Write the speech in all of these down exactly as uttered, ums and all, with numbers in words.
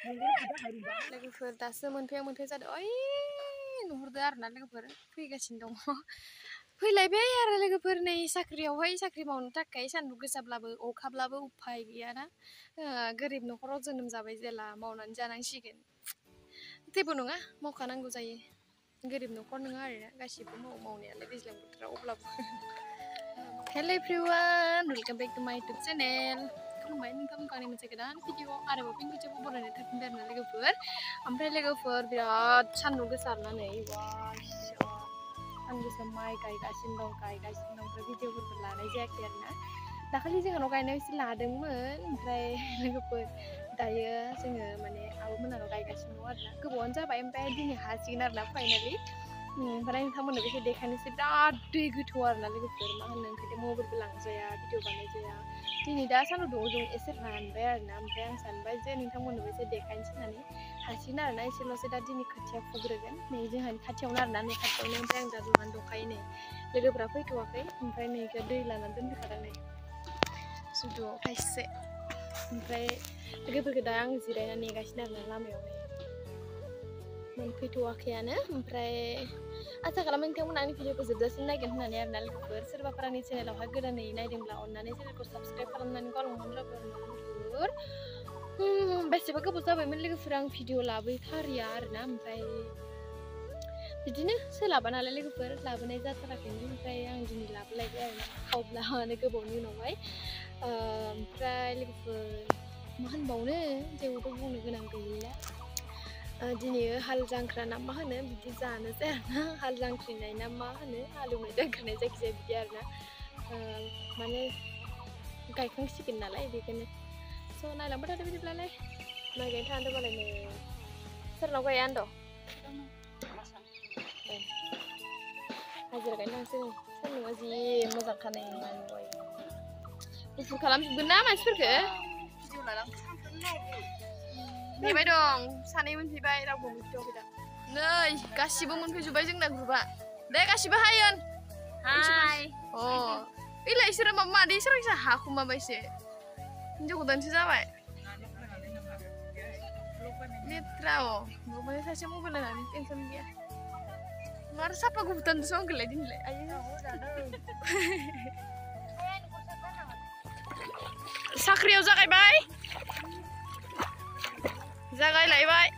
लोगोफोर दासो मोनफैया मोनफैया जादों ओइ नुहुरदो आरोना लोगोफोर फैगासिनो दङ फैलायबाय आरो लोगोफोर नै साख्रियावहाय साख्रि मावनो थाखाय सान्दुं गोसाब्लाबो अखाब्लाबो उफाय गैयाना गोरिब न'खराव जोनोम जाबाय जेला मावनानै जानांसिगोन जेबो नङा मावखानांगौ जायो गोरिब न'खर नङा आरोना गासिबो माव मावनायालाय दैज्लां बोथोराव अब्लाबो hello everyone welcome back to my YouTube channel खुलुमबाय नोंथांमोनखौ आंनि मोनसे गोदान भिडिअ आरोबाव फिन भिडिअखौ बरायनो थाफिनबाय आरोना लोगोफोर ओमफ्राय लोगोफोर बिराद सान्दुं गोसा आरोना नै सान्दुं गोसा माइ गायगासिनो दं गायगासिनो दं ओमफ्राय भिडिअफोरबो लानाय जायाखै आरोना दाखालि जोंहानाव गायनायाव एसे लादोंमोन ओमफ्राय लोगोफोर दायो जोङो माने आब'मोनानाव गायगासिनो दं आरोना गोबावानो जाबाय ओमफ्राय दिनै हासिगोन आरोना फाइनालि ओमफ्राय नोंथांमोननो एसे देखायनोसै बिराद दै गोथौ आरोना लोगोफोर मा होनो ओंखायनो मबाइलबो लांजाया भिडिअ बानायजाया दिनै दा सान्दुं दुङो दुङो एसे रानबाय आरोना ओमफ्राय आं सानबाय जे नोंथांमोननोबो एसे देखायनोसै होननानै हासिगोन आरोना एसेल'सो दा दिनै खोथिया फुग्रोगोन नै जोंहानि खाथियावनो आरोना नै खाथियावनो ओमफ्राय आं दा दुनानै दंखायो नै लोगोफोरा फैथ'वाखै ओमफ्राय नै दै लानानै दोनफैखादों नै जुदुआव खायसे ओमफ्राय लोगोफोरखौ दा आं जिरायनानै नेगासिनो आरोना लामायाव मोनफैथ'वाखैयानो ओमफ्राय आसा खालामो नोंथांमोना आंनि भिडिअखौ जोबजासिम नायगोन होननानै आरोना लोगोफोर सोरबाफोर आंनि चेनेलावहाय गोदानै नायदोंब्ला अननानै चेनेलखौ साबसक्राइब खालामनानै गालांबानो जाबाय लोगोफोर बेसेबा गोबाव जाबायमोन लोगोफोर आं भिडिअ लाबोथारिया आरोना ओमफ्राय बिदिनो सोलाबा नालाय लोगोफोर लाबोनाय जाथाराखैमोन ओमफ्राय आं दिनै लाबोलायबाय आरोना खावब्ला माने गोबावनि उनावहाय ओमफ्राय लोगोफोर मा होनबावनो जेबोथ' बुंनो गोनां गैला दिनै हाल जांख्रा ना मा होनो बिदि जानोसै आरोना हाल जांख्रिनाय ना मा होनो हालेवनाय जांख्रिनाय जायखिजाया बिदि आरोना माने गायखांसिगोन नालाय बेखायनो स' नायलांबाय थादो बिदिब्लालाय माइ गायनो थांदो मालायनो सोरनाव गाया होनद' हाजिरा गायनो थांसै सान्दुंआ जि मोजांखा नै गुफुर खालामजोबगोन ना मानसिफोरखौ नेबाय दं सानै मोनफैबाय रावबो मोनफैथ'वाखै दा नै गासिबो मोनफैजोब्बाय जोंना ग्रुपआ दे गासिबो हायन हाय अ ओइलाय इसोरो माबा मादै सोरबा हाखुमाबायसो हिनजाव गोदानसो जाबाय लेथ्रा अ न'माने सासे मबाइल लानानै टेनसन गैया मार साफा गुबुतानसो आंखौलाय दिनैलाय आयो साख्रियाव जागायबाय जागायलायबाय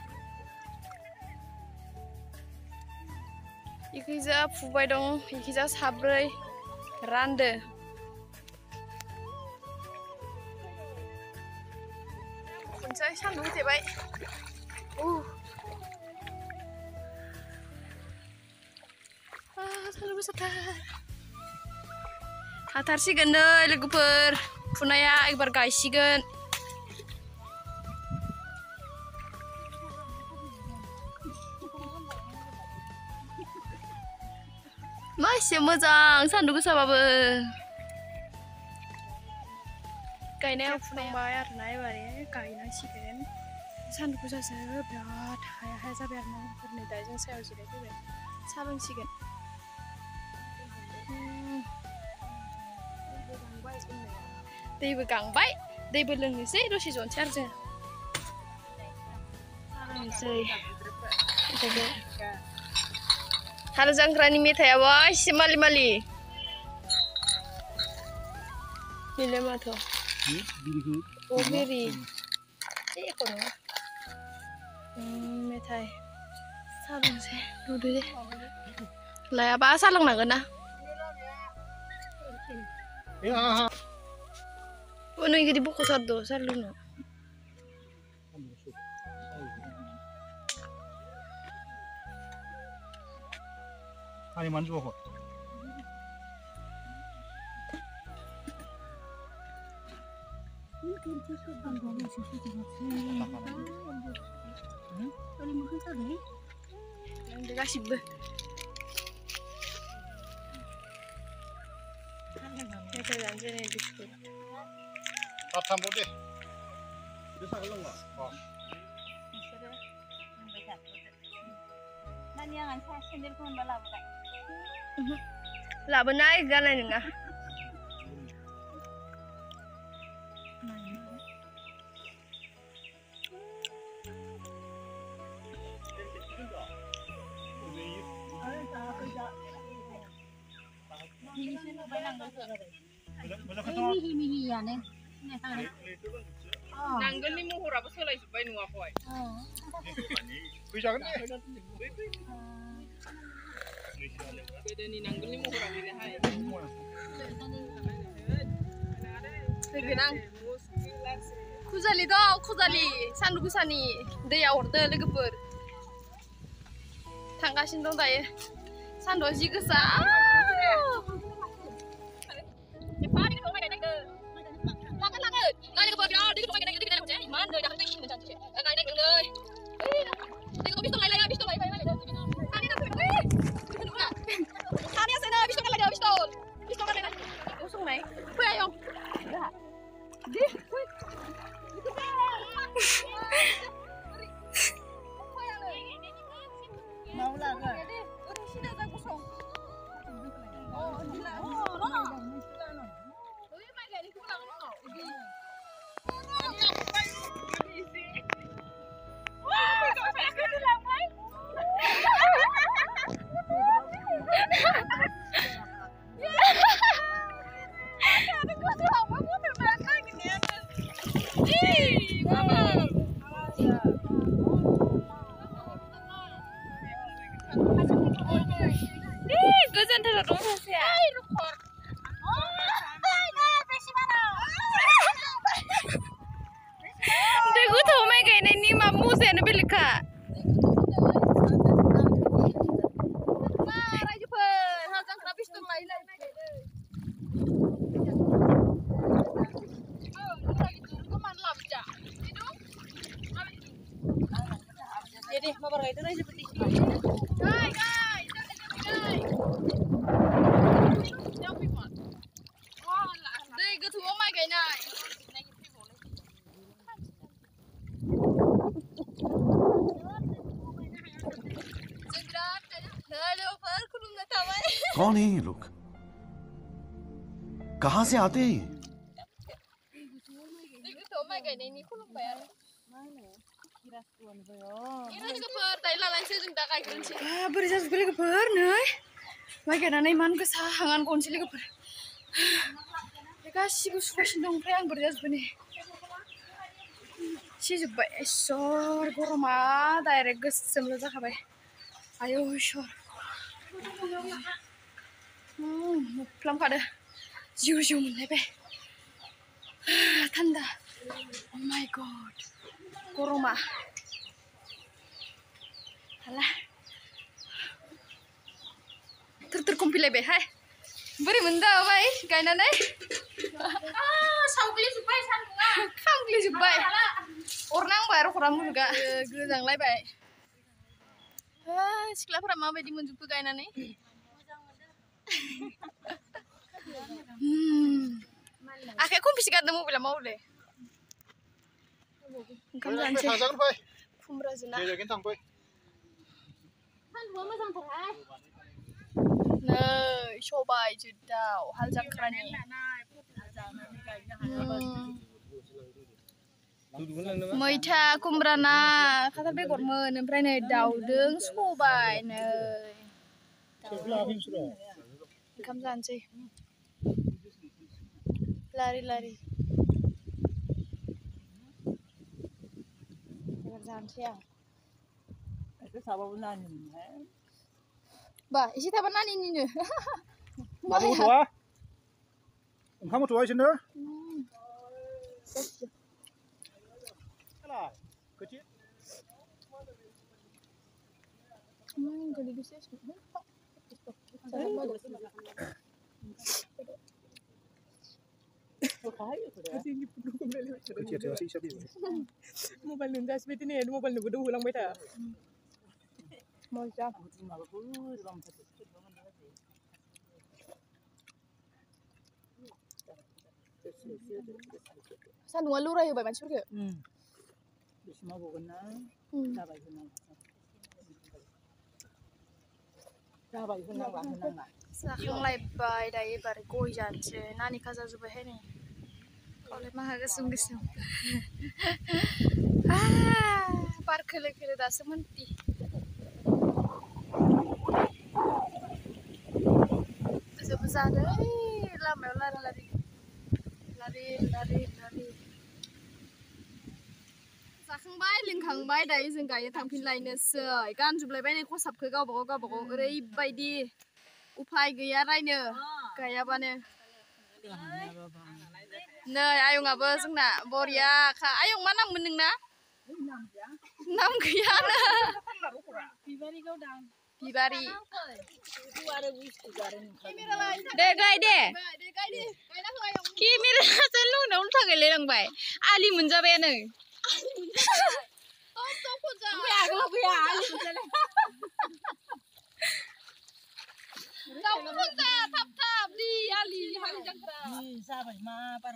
इखैजा फुबाय दं इखैजा साब्रै रानदो खनसे सान्दुं होथेबाय सान्दुं गोसाथार हाथारसिगोन नै लोगोफोर फुनाया एबार गायसिगोन मा एसे मोजां सान्दुं गोसाबाबो गायनायाव फुनांबाय आरोना एबारे गायनांसिगोन सान्दुं गोसासो बिराद हाया हाया जाबाय आरोना लोगोफोर नै दा जों सायाव जिरायफैबाय साहा लोंसिगोन दैबो गांबाय दैबो लोंनोसै दसे जनोसै आरो जों लोंनोसै हाल जांख्रानि मेथाइयाबो एसे मालि मालि बेलाय माथो अ बेरि एख' नङा मेथाइ साहा लोंसै नुदो दे लायाबा साहा लोंनांगोन ना नै गिदि बख'थारद' साहा लोंनो Ani manju kok. Udah kasih be. Ya kalian sini biskut. Apa sambut deh? Bisa belum nggak? Oh. Nanti yang saya sendiri pun balap kan. Lah benar galan nggak? Nanggolnya muhur apa sih lagi supaya nuah koi. Bisa kan? Beda nih nanggolnya muhur apa ini hai. Begenang. Kuzali do, kuzali. Sandu kusani. दैया हरदो लोगोफोर. थांगासिनो दं दायो. सान्दुआ जि गोसा. Mau lah kan? Gojan terus terus ya. Dek gue tau main kayak ini mah musen beli kak. Nah, raja pun, hancang habis tuh lain lain. Jadi, mau berkait itu seperti ini. Hai, guys, guys. Đây, cái thú mai cái này. कौन है ये लोग? कहाँ से आते हैं? Cái thú mai cái này ní không phải. Ini juga per, Thailand langsung jumpa kayak kunci. Ah, berisas beli ke per, nih. Bagaimana nih man kesahangan kunci ke per. Kasih gue suka sindong yang berisas beli. Si juga esor, gue rumah, daerah gue sebelum tak apa. Ayo esor. Hmm, pelan pada. Jujur mulai be. Tanda. Oh my god. Gue rumah. Alah. Ter-terkumpil be, hai. Beri benda bay, gainannya. Ah, saukli supaya sandunga. Saukli supaya. Orang baru kurang juga. Gedang lagi bay. Ah, sekolah pernah bay di menjumpai gainannya. Hmm. Akhirnya aku bisa ketemu bila mau deh. Kamu lanjut. Jangan boy. Pemberazana. Jajakin tang boy. Sandunga mah sang terang. Nah, coba jedau hal jakrani. मैथा कुमब्राना खाथार बेगरमोन ओमफ्राय नै दाउदों सबाय नै ओंखाम जानोसै लारि लारि एबार जानोसै आं बा एसे थाबा नानिनिनो Kamu tua? Kamu tua sini? Kecil. Hmm, gede gitu sih. Kecil dia sih siapa? Mobile nunggu seperti ini, mobile nunggu dulu ulang beta. Mau siap. Sandunga lurah ya, Bapak Surya. Hmm. Bisa mau bukan na? Dapat hunang. Dapat hunang lah, hunang lah. Zaखांलायबाय दायो एबार गय जानोसै नानि खाजा जोब्बायहाय नै गावलाय माहा गोसोम गोसोम बार खोलो खोलो दासो मोनति जोबो जादों लामायाव लारि लारि लारि लारि लारि जाखांबाय लोंखांबाय दायो जों गायनो थांफिनलायनोसै गानजोबलायबाय नै खसाबखौ गावबागाव गावबागाव ओरैबायदि उफाय गैया रायनो गायाबानो नै आयंआबो जोंना बरियाखा आयं मा नाममोन नोंना नाम गैयानो बिबारि दे गाय दे केमेराजों लुनायावनो थांलायलांबाय आलि मोनजाबायानो थाब थाब दि आलि हालि जांख्रा जाबाय मा बारा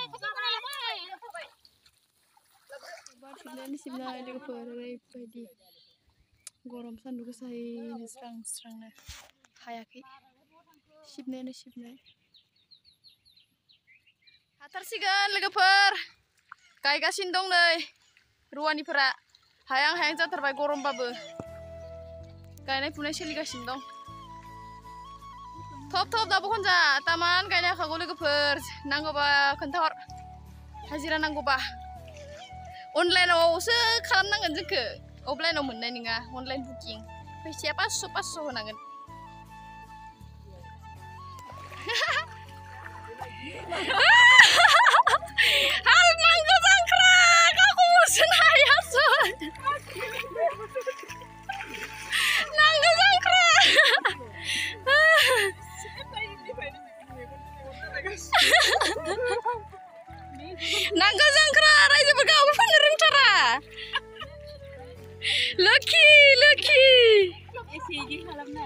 सिबनायानो सिबनाय लोगोफोर ओरैबायदि गरम सान्दुं गोसायैनो स्रां स्रांनो हायाखै सिबनायानो सिबनाय हाथारसिगोन लोगोफोर गायगासिनो दं नै रुवानिफोरा हायां हायां जाथारबाय गरमबाबो गायनाय फुनाय सोलिगासिनो दं थब थब दाबो खनजा तामान गायनो हाखागौ लोगोफोर नांगौबा खोन्थाहर हाजिरा नांगौबा अनलाइनावसो खालामनांगोन जोंखौ अफलाइनाव मोननाय नङा अनलाइन बुकिं फैसाया पासस' पासस' होनांगोन हाल नांगौ जांख्रा गावखौ मोसोनो हायासै नांगौ जांख्रा नांगौ जांख्रा रायजोफोर गावबो फाननो रोंथारा लोखि लोखि एसे इदि खालामना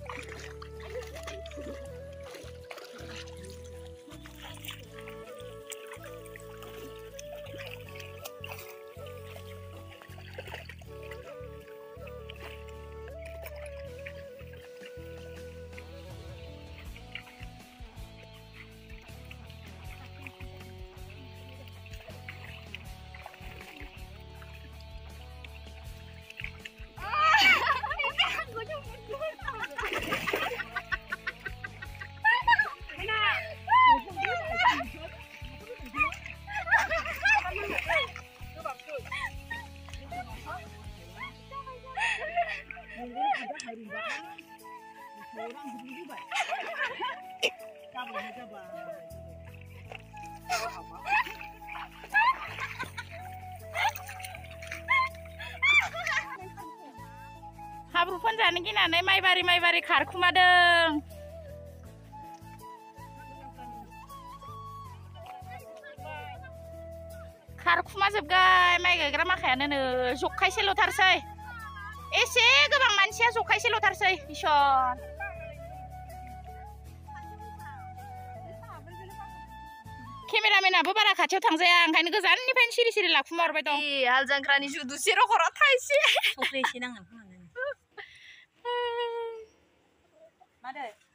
हाब्रु फोनजानो गिनानै माइबारि माइबारि खारखुमादों खारखुमाजोबबाय माइ गायग्रा माखायानो नो जखायसेल'थारसै एसे गोबां मानसिया जखायसेल'थारसै इसर केमेरामेनाबो बारा खाथियाव थांजाया ओंखायनो गोजाननिफ्रायनो सिरि सिरि लाखुमाहरबाय दं हाल जांख्रानि जुदुसे रखरा थाइसे संख्रि एसे नांगोन खोमा मादै